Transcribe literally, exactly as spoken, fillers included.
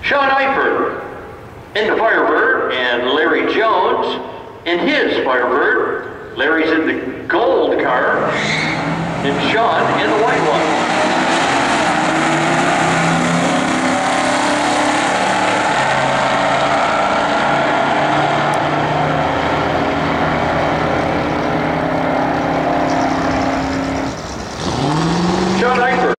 Sean Eifert in the Firebird, and Larry Jones in his Firebird. Larry's in the gold car, and Sean in the white one.